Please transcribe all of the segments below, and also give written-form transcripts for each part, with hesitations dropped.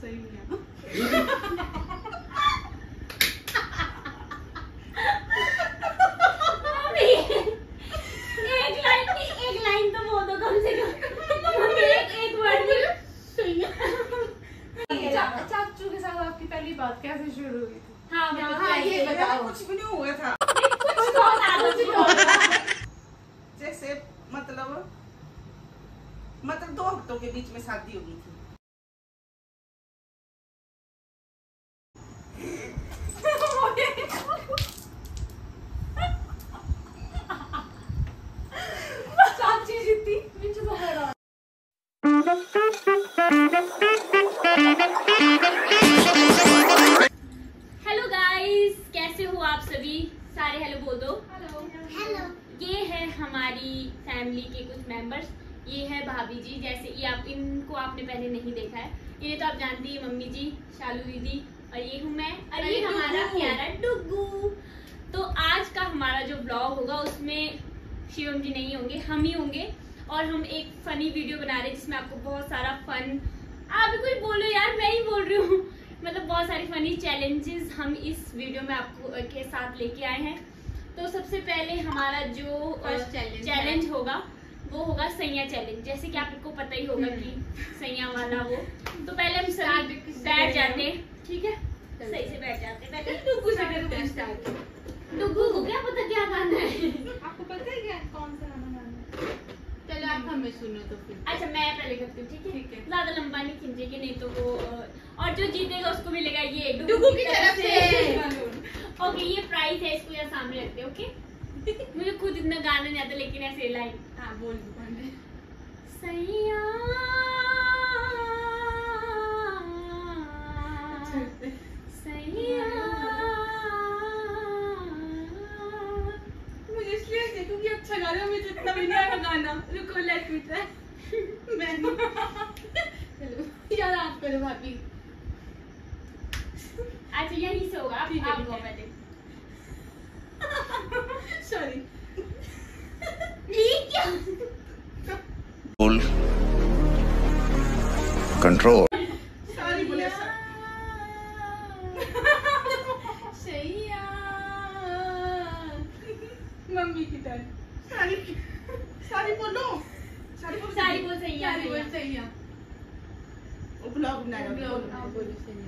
सही है। एक लाइन तो बोल दो कम से कम। एक वर्ड भी सही है। चाचू के साथ आपकी पहली बात कैसे शुरू हुई थी? हाँ ये बताओ। कुछ भी नहीं हुआ था। जैसे मतलब 2 हफ्तों के बीच में शादी हो गई थी। चाची जीती बीच में। हेलो गाइस, कैसे हो आप सभी? सारे हेलो बोल दो। हेलो। ये है हमारी फैमिली के कुछ मेंबर्स। ये है भाभी जी, जैसे ये आप इनको आपने पहले नहीं देखा है। इन्हें तो आप जानती है, मम्मी जी, शालू दीदी, और ये हूँ मैं, और ये हमारा प्यारा डुग्गू। तो आज का हमारा जो ब्लॉग होगा उसमें शिवम जी नहीं होंगे, हम ही होंगे। और हम एक फनी वीडियो बना रहे हैं जिसमें आपको बहुत सारा फन, आप भी कुछ बोलो यार, मैं ही बोल रही हूँ, मतलब बहुत सारी फनी चैलेंजेस हम इस वीडियो में आपको के साथ लेके आए हैं। तो सबसे पहले हमारा जो चैलेंज होगा वो होगा सैया चैलेंज। जैसे कि आपको पता ही होगा कि सैया वाला वो। तो पहले हम सभी बैठ जाते हैं, ठीक है? सही से बैठ जाते हैं। पहले डुग्गू से करते हैं स्टार्ट। डुग्गू को क्या पता क्या गाना है? आपको पता है क्या कौन सा गाना गाना है? चलो आप हमें सुनो तो फिर। अच्छा मैं पहले करती हूँ, ठीक है? ज्यादा लंबा नहीं खींचेंगे, नहीं तो वो और जो जीतेगा उसको मिलेगा ये डुग्गू की तरफ से। ओके, ये प्राइस है, इसको यहाँ सामने रखते हैं। ओके, मुझे खुद इतना गाना नहीं आता, लेकिन ऐसे लाइन बोल सैया सैया। मुझे इसलिए देखो कि अच्छा गाना, मुझे इतना भी नहीं आया गाना। रुको लेट मी ट्राई। मैं चलो यार आप करो भाभी। अच्छा यहीं से होगा, आप गो पहले। सॉरी। क्या कंट्रोल। सॉरी बोले सैया। मम्मी की तरह सारी बोलो। सारी बोल सैया। सैया। वो ब्लॉग बना रहा है। बोलो सैया।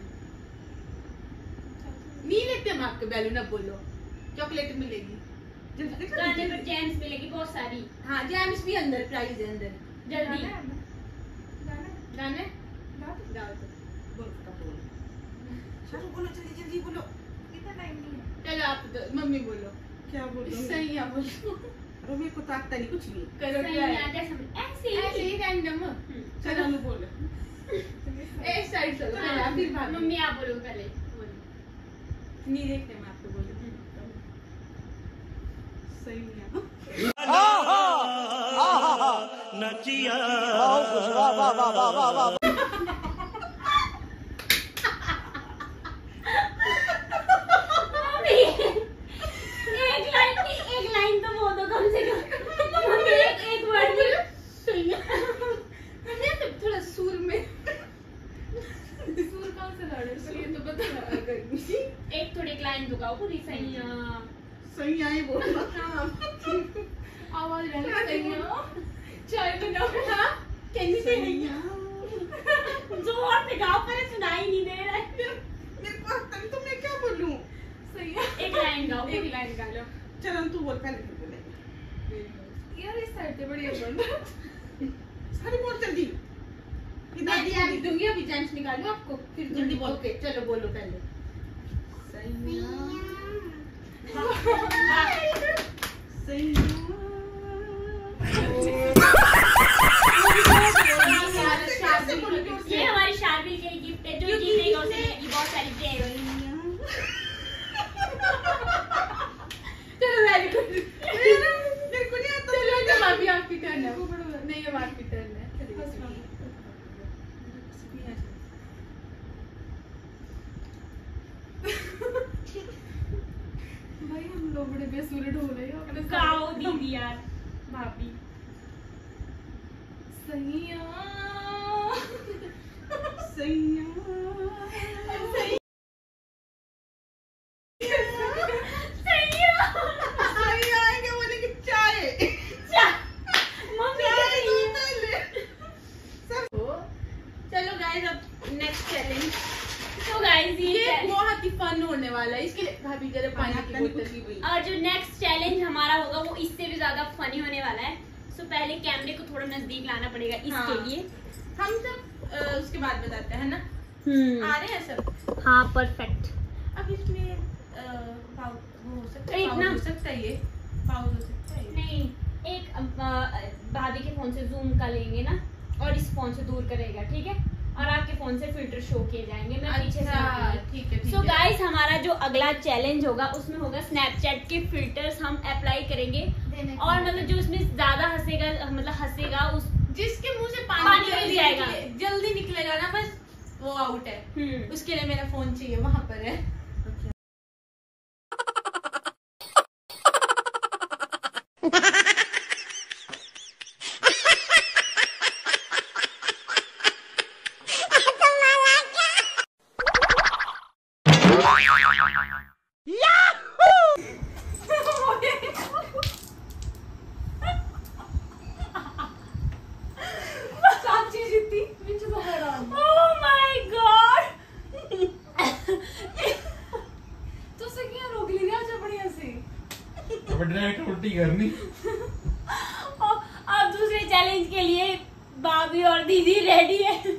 नहीं लेते हम आपके बैलून, अब बोलो। चॉकलेट मिलेगी गाने पर, जेम्स मिलेगी बहुत सारी। हाँ जेम्स भी अंदर, प्राइस है अंदर। जल्दी गाने गाओ तो बोल। चलो बोलो, जल्दी बोलो, कितना टाइम नहीं है। चलो आप मम्मी बोलो। क्या बोलो? सही है बोलो। अरे मेरे को तो आता नहीं कुछ भी। करो क्या है? ऐसे ही रैंडम। चलो मैं बोलो। एक साइड चलो पहले आप, फिर भाभी। मम्मी आप बोलो पहले। नहीं देखते मैं आपको बोलो। सही है। नचिया एक लाइन तो बोल दो कम से कम। एक वर्ड भी सही है। थोड़ा सुर में। सुर कौन सा लड़े? ये तो बता। एक थोड़ी एक लाइन दुगाओ पूरी। सैया सही है बोलो। आवाज चाय बनाओ। कैसी सही है? जोर से गाओ, पर सुनाई नहीं दे रहा है। मेरे को आता नहीं तो मैं क्या बोलूं? सही है। एक लाइन गाओ, एक लाइन गा लो। चलो तू बोल पहले, फिर बोलेंगे। यार इस साइड से बढ़िया बोल। सारी बोल जल्दी। मैं दादी दूंगी, अभी जेम्स निकालूं आपको, फिर जल्दी बोल। ओके चलो बोलो पहले। सही है। सही है। ये हमारी शादी के गिफ्ट है, जो जीतेगा उसे मिलेगी बहुत सारी चीजें। चलो वेरी गुड। मेरे को नहीं आता। चलो जब अभी आपकी टर्न है। नहीं अब आपकी टर्न है। भाई हम लोग बड़े बेसुरे ढोल रहे हो। गाओ दीदी यार, भाभी। सैया सैया नेक्स्ट चैलेंज। तो गाइस ये बहुत ही फन होने वाला है, इसके लिए भाभी जरा पानी की बोतल भी। और जो नेक्स्ट चैलेंज हमारा होगा वो इससे भी ज्यादा फनी होने वाला है। सो पहले कैमरे को थोड़ा नजदीक लाना पड़ेगा इसके लिए। हम सब उसके बाद बताते हैं ना। आ रहे हैं सब। हाँ परफेक्ट। अब इसमें वो हो सकता है, इतना हो सकता है, ये पाउज हो सकता है। नहीं, एक भाभी के फोन से जूम का लेंगे ना और इस फोन से दूर करेगा, ठीक है? और आपके फोन से फिल्टर शो किए जाएंगे। मैं पीछे से ठीक है। सो गाइस हमारा जो अगला चैलेंज होगा उसमें होगा स्नैपचैट के फिल्टर्स हम अप्लाई करेंगे। और मतलब जो उसमें ज्यादा हंसेगा उस जिसके मुंह से पानी जाएगा, जल्दी निकलेगा ना, बस वो आउट है। उसके लिए मेरा फोन चाहिए, वहां पर है। उल्टी करनी। अब दूसरे चैलेंज के लिए भाभी और दीदी रेडी है।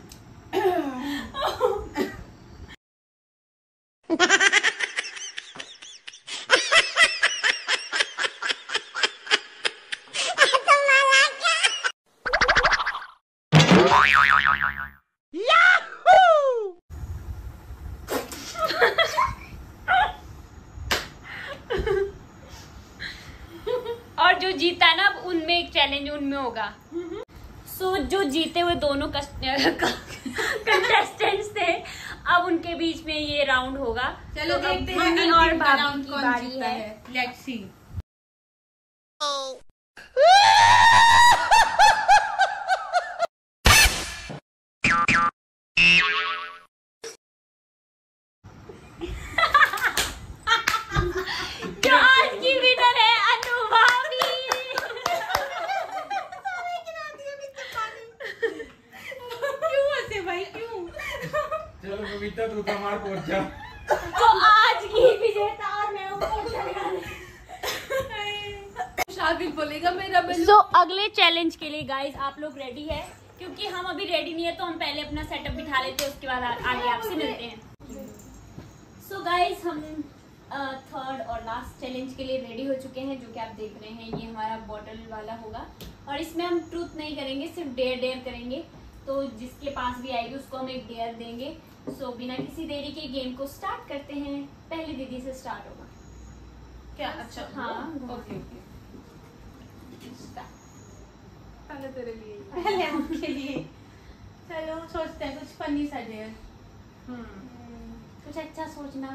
और जो जीता ना अब उनमें एक चैलेंज उनमें होगा। सो जो जीते हुए दोनों कंटेस्टेंट्स थे, अब उनके बीच में ये राउंड होगा। चलो देखते हैं मम्मी और भाभी की बारी है। Let's see. जो आज की विनर है अनु भाभी। क्यों हंसे भाई, क्यों? चलो बबीता तू तो मार पहुंच जा। तो आज की विजेता और मैं हूं। शाबिल बोलेगा मेरा बलून। सो अगले चैलेंज के लिए गाइस आप लोग रेडी है? क्योंकि हम अभी रेडी नहीं है तो हम पहले अपना सेटअप बिठा लेते हैं, उसके बाद आगे आपसे मिलते हैं। सो गाइस हम थर्ड और लास्ट चैलेंज के लिए रेडी हो चुके हैं, जो कि आप देख रहे हैं। ये हमारा बॉटल वाला होगा और इसमें हम ट्रूथ नहीं करेंगे, सिर्फ डेयर करेंगे। तो जिसके पास भी आएगी उसको हम एक डेयर देंगे। सो बिना किसी देरी के गेम को स्टार्ट करते हैं। पहले दीदी से स्टार्ट होगा क्या? अच्छा हाँ, ओके। पहले तेरे लिए, पहले आपके लिए। चलो सोचते हैं कुछ फनी सा डेयर। कुछ अच्छा सोचना।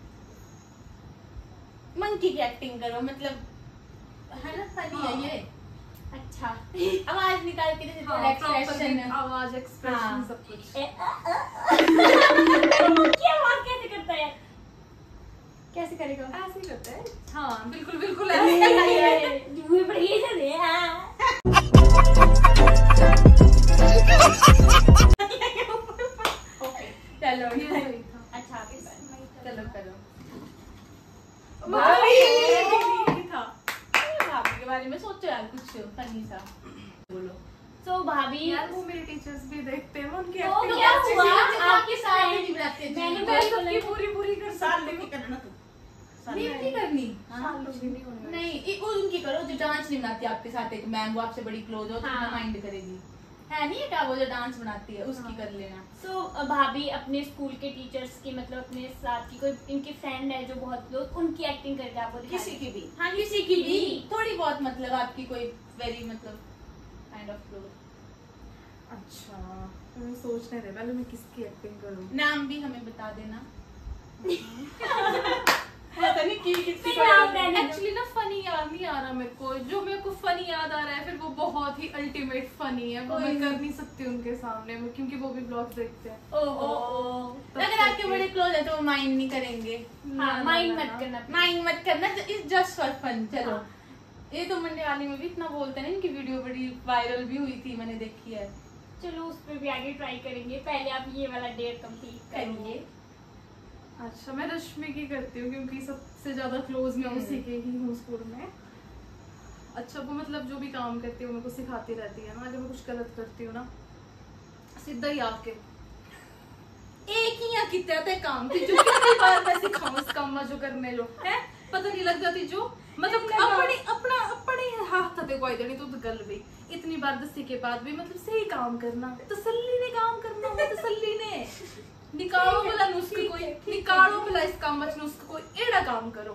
मंकी की एक्टिंग करो, मतलब है ना, फनी है ये। अच्छा आवाज निकाल के जैसे तेरा एक्सप्रेशन, आवाज एक्सप्रेशन सब कुछ। क्या आवाज कैसे करता है? कैसे करेगा? ऐसे ही करते हैं। हाँ बिल्कुल बिल्कुल ऐसे। जुए पर ये चल रहे हैं। चलो अच्छा आगे चलो करो। भाभी था। भाभी के बारे में सोचो यार कुछ फनी सा बोलो। तो भाभी यार वो मेरे टीचर्स भी देखते हैं, उनकी तो एक्टिंग क्या अच्छी हुआ? सी- आपके साथ में नहीं बनाते थे। मैंने मैं तो सबकी पूरी कर सकती हूँ। करना तू नहीं करनी। नहीं उनकी करो जो डांस नहीं बनाती आपके साथ। एक मैम वो आपसे बड़ी क्लोज हो तो हाँ। माइंड करेगी, है नहीं? क्या वो जो डांस बनाती है उसकी कर लेना। सो भाभी अपने स्कूल के टीचर्स की, मतलब अपने साथ की कोई इनके फ्रेंड है जो बहुत लोग, उनकी एक्टिंग करके आपको दिखा किसी दें। की भी, हाँ किसी की भी थोड़ी बहुत, मतलब आपकी कोई वेरी मतलब काइंड ऑफ क्लोज। अच्छा मैं सोचने दे पहले मैं किसकी एक्टिंग करूँ। नाम भी हमें बता देना। पता नहीं किसकी नाम रहने दो। एक्चुअली ना फनी याद नहीं आ रहा मेरे को। जो मेरे को फनी याद आ रहा है फिर वो बहुत ही अल्टीमेट फनी है, वो मैं कर नहीं सकती उनके सामने में, क्योंकि वो भी ब्लॉग्स देखते हैं। अगर आपके बड़े क्लोज है तो वो माइंड नहीं करेंगे। हाँ माइंड मत करना, माइंड मत करना, इट्स जस्ट फॉर फन। चलो ये तो मंडे वाली में भी इतना बोलते हैं ना, इनकी वीडियो बड़ी वायरल भी हुई थी, मैंने देखी है। चलो उस पर भी आगे ट्राई करेंगे, पहले आप ये वाला डेयर कंप्लीट करेंगे। अच्छा, मैं रश्मि की करती हूँ क्योंकि सबसे ज्यादा क्लोज मैं उसी के ही हूँ स्कूल में। अच्छा, वो मतलब जो भी काम करती है वो मेरे को सिखाती रहती है ना। अगर मैं कुछ गलत करती हूँ ना, सीधा ही आके एक ही यहाँ कितना तय काम थी जो कितनी बार मैं सिखाऊं उस काम जो करने लो है, पता नहीं लग जाती जो मतलब अपने हाथ तक कोई देनी तो गल भी इतनी बार दस्ती के बाद भी मतलब सही काम करना, तसल्ली ने काम करना हो, तसल्ली ने निकालो भला नुस्ख कोई, निकालो भला इस काम नुस्ख कोई, एड़ा काम करो।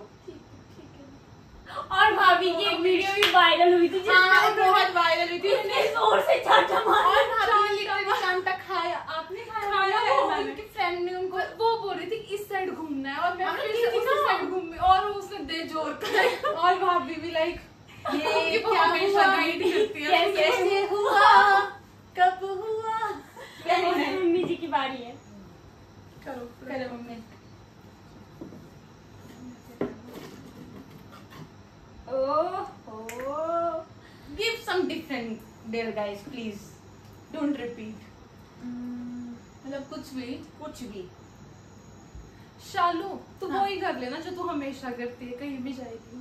और भाभी की एक वीडियो भी वायरल हुई थी, हाँ, बहुत वायरल हुई थी। इतने जोर से चाटा मारा और भाभी ने लिटरली चांटा खाया। आपने खाया? उनकी फ्रेंड ने उनको वो बोल रही थी इस साइड घूमना है और मैं फिर से उसी साइड घूमी और उसने दे जोर कर। और भाभी भी लाइक ये क्या हमेशा गाइड करती है, कैसे हुआ, कब हुआ। मम्मी जी की बारी है। करो mummy. Give some different there guys please, don't repeat। मतलब कुछ भी शालू तू वो ही कर लेना जो तू हमेशा करती है कहीं भी जाएगी।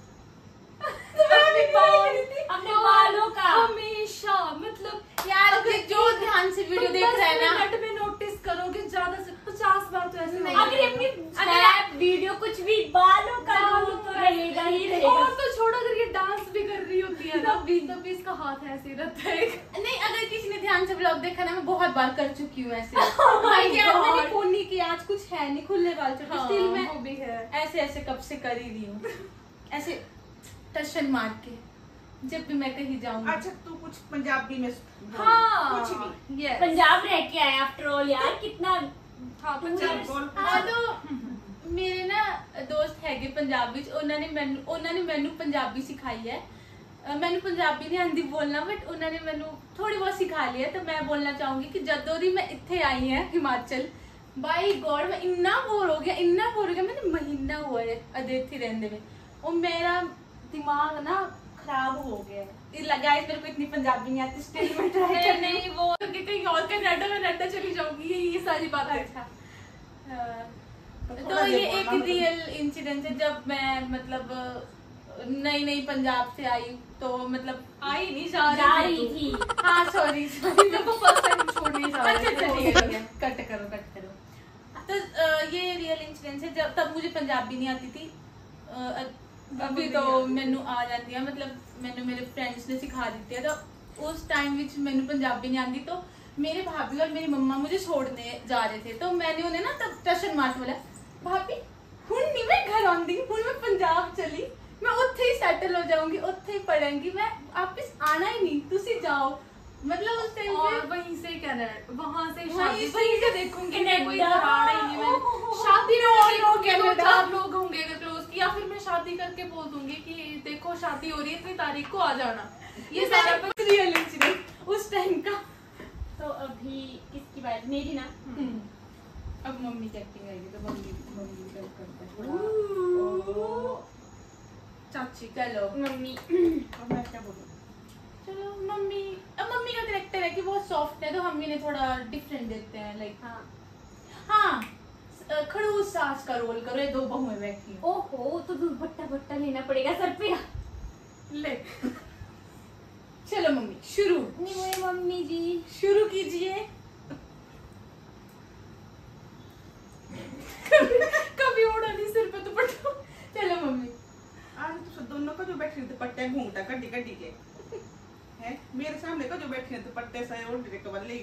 अपने बालों का हमेशा मतलब यार जो ध्यान से वीडियो देख रहा है ना, मिनट में नोटिस करोगे ज्यादा से 50 बार तो ऐसे नहीं। अगर अपनी स्नैप वीडियो कुछ भी बालों का तो रहेगा ही रहेगा। और तो छोड़, अगर ये डांस भी कर रही होती है ना तब भी इसका हाथ ऐसे ही रहता है। नहीं, अगर किसी ने ध्यान से ब्लॉग देखा ना, मैं बहुत बार कर चुकी हूँ ऐसे। मैंने फोन नहीं किया, आज कुछ है नहीं, खुले बाल छोटे स्टिल में वो भी है ऐसे ऐसे कब से कर ही रही हूँ, ऐसे टशन मार के जब भी मैं कहीं जाऊंगी। अच्छा, तू कुछ पंजाबी में हाँ कुछ भी yes। पंजाब रह के आए आफ्टर ऑल यार, कितना हाँ पंजाब बोल। हाँ, तो मेरे ना दोस्त हैगे पंजाब विच, उन्होंने मैनू पंजाबी सिखाई है। मैनू पंजाबी नहीं आंदी बोलना, बट उन्होंने मैनू थोड़ी बहुत सिखा लिया। तो मैं बोलना चाहूंगी कि जदों दी मैं इत्थे आई है हिमाचल, बाई गॉड मैं इन्ना बोर हो गया, मैंने महीना हुआ है अदेथी रहने में, और मेरा दिमाग ना खराब हो गया है। गाइस मेरे को इतनी पंजाबी नहीं आती, स्टिल में ट्राई कर नहीं वो कहीं और कनाडा चली जाऊंगी, ये सारी बात है। अच्छा, तो ये एक रियल इंसिडेंट है। जब मैं मतलब नई पंजाब से आई, तो मतलब आई नहीं जा रही थी। हाँ सॉरी तो फर्स्ट टाइम छोड़ने जा रही अच्छा थी। ठीक है, कट करो। तो ये रियल इंसिडेंट है। जब तब मुझे पंजाबी नहीं आती थी, अभी तो मैनू आ जाती है, मतलब मैंने मेरे फ्रेंड्स ने सिखा दी है। तो उस टाइम विच मैनू पंजाबी नहीं आती, तो मेरे भाभी और मेरी मम्मा मुझे छोड़ने जा रहे थे। तो मैंने उन्हें ना तब टशन मार के बोला, भाभी हुण नहीं मैं घर आऊंगी, हुण मैं पंजाब चली, मैं उत्थे ही सेटल हो जाऊंगी, उत्थे ही पढ़ूंगी, मैं वापिस आना ही नहीं, तुसी जाओ। मतलब उस टाइम और वहीं से कनाडा, वहां से वहीं शादी से देखूंगी, कनाडा। कोई घराड़ा ही नहीं। मैं शादी में देखूंगी, 2-4 लोग होंगे अगर क्लोज, या फिर मैं शादी करके बोल दूंगी कि देखो शादी हो रही है, इतनी तारीख को आ जाना। ये सारा कुछ रियल इंसिडेंट उस टाइम का। तो अभी किसकी बात, मेरी ना। अब मम्मी की एक्टिंग आएगी, तो मम्मी करता है थोड़ा। चाची चलो मम्मी अब मैं क्या बोलूं? चलो मम्मी, अब मम्मी का कैरेक्टर है कि बहुत सॉफ्ट है, तो हम इन्हें थोड़ा डिफरेंट देते हैं। लाइक हाँ खड़ूस सास का रोल करो, ये 2 बहुएं बैठी हैं। ओहो, तो दुपट्टा लेना पड़ेगा सर पे। ले चलो मम्मी शुरू। नहीं मम्मी जी शुरू कीजिए। कभी उड़ा नहीं सिर पे दुपट्टा। चलो मम्मी। आज तो दोनों को जो बैठी थे पट्टे घूंघटा कड्डी के है, मेरे सामने को जो बैठी थे पट्टे से और डायरेक्ट बल्ले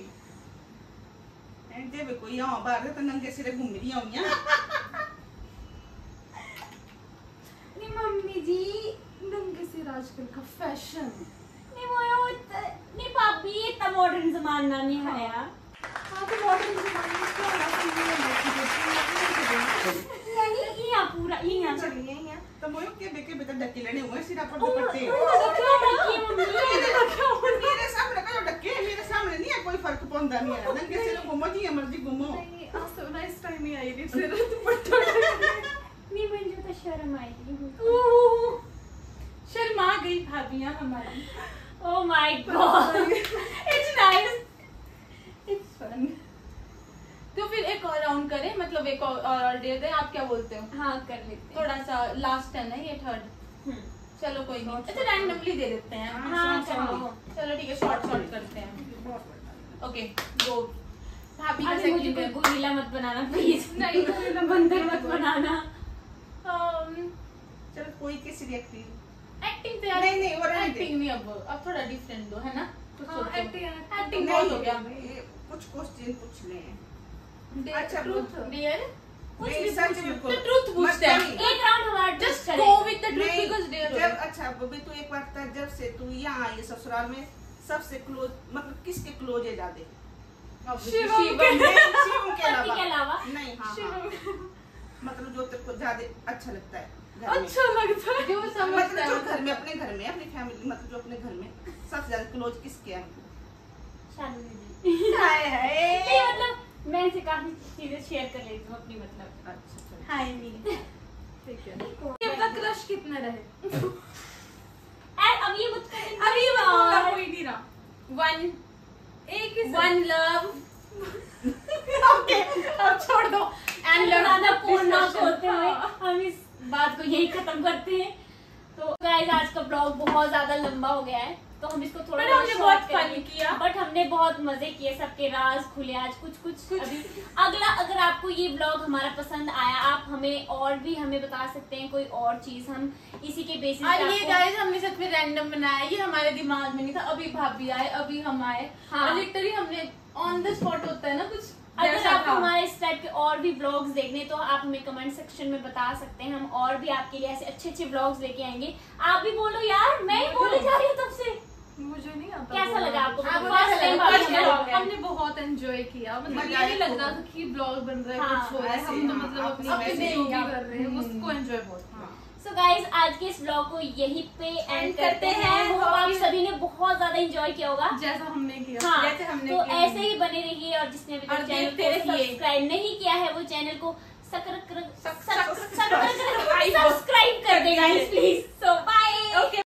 जे कोई यहाँ बाहर तो नंगे सिरे घूम रही होंगी। नहीं मम्मी जी, नंगे सिर आजकल का फैशन। नहीं भाभी, इतना मॉडर्न जमाना नहीं है यार। हाँ तो मॉडर्न जमाने में क्या यहाँ पूरा यहाँ चलिए यहाँ तो मोयो के बेके बेटा डक्के लेने हुए सिरा पर दुपट्टे। मेरे सामने को जो डक्के, मेरे सामने नहीं है, कोई फर्क पड़ता नहीं है। नंगे सिरे घूमो जी मर्जी घूमो। नहीं आज तो नाइस टाइम ही आई थी सिर दुपट्टा। नहीं मुझे तो शर्म आएगी। शर्मा गई भाभियां हमारी। Oh my god, it's nice. तो फिर एक और राउंड करें, मतलब एक और दे दें, आप क्या बोलते हो? हाँ कर लेते हैं। थोड़ा सा लास्ट है ना ये थर्ड। चलो कोई नहीं, अच्छा रैंडमली दे देते हैं। हाँ चलो चलो ठीक है, शॉर्ट करते हैं। Okay go. भाभी का अभी मुझे कोई गोरिल्ला मत बनाना प्लीज। नहीं बंदर मत बनाना। चलो कोई किसी रिएक्टिव एक्टिंग तो यार नहीं वो रहने दे। एक्टिंग नहीं, अब थोड़ा डिफरेंट दो, है ना? एक्टिंग बहुत हो गया। कुछ क्वेश्चन पूछ ले। अच्छा ट्रूथ डियर, नहीं सच में तो ट्रूथ पूछते हैं। एक राउंड हमारा just go with the truth because dear. जब अच्छा बबी तू एक बात कर, जब से तू यहाँ आई ससुराल में सबसे क्लोज मतलब किसके क्लोज है ज्यादा? शिवम के अलावा नहीं। हाँ मतलब जो तेरे को ज्यादा अच्छा लगता है, अच्छा लगता है जो समझता है, मतलब जो घर में अपने फैमिली मतलब जो अपने घर में सबसे ज्यादा क्लोज किसके हैं? नहीं मतलब मैं इनसे काफी चीजें शेयर कर लेती हूँ अपनी, मतलब अच्छा हाय नहीं ठीक है। आपका क्रश कितना रहे? अब ये मत करें, अभी ये बोलना कोई नहीं रहा। One love. ओके अब छोड़ दो एंड ज्यादा पूर्ण होते हुए हम इस बात को यही खत्म करते हैं। तो गाइस आज का ब्लॉग बहुत ज्यादा लंबा हो गया है, तो हम इसको थोड़ा हमने बहुत फन किया, बट हमने बहुत मजे किए, सबके राज खुले आज कुछ अभी। अगला अगर आपको ये ब्लॉग हमारा पसंद आया, आप हमें और भी हमें बता सकते हैं कोई और चीज, हम इसी के बेसिस और ये गाइस हमने सच में रैंडम बनाया, ये हमारे दिमाग में नहीं था। अभी भाभी आए, अभी हम आए, हाँ। लिटरली हमने ऑन द स्पॉट होता है ना कुछ। अगर आपको हमारे इस टाइप के और भी ब्लॉग्स देखने तो आप हमें कमेंट सेक्शन में बता सकते हैं, हम और भी आपके लिए ऐसे अच्छे ब्लॉग्स लेके आएंगे। आप भी बोलो यार, मैं ही बोले जा रही हूँ तब से। मुझे नहीं आता। कैसा लगा आपको? फर्स्ट टाइम हमने बहुत एंजॉय किया, मतलब ये नहीं लग रहा था कि ब्लॉग बन रहा है, कुछ हो रहा है। हम तो मतलब अपनी जो भी कर रहे हैं उसको एंजॉय बहुत। सो गाइज आज के इस ब्लॉग को यहीं पे एंड करते हैं। होप आप सभी ने बहुत ज्यादा एंजॉय किया होगा जैसा हमने किया। हाँ, जैसे हमने तो किया। ऐसे ही बने रहिए, और जिसने अभी तक चैनल को सब्सक्राइब नहीं किया है वो चैनल को सब्सक्राइब कर देगा प्लीज। So bye.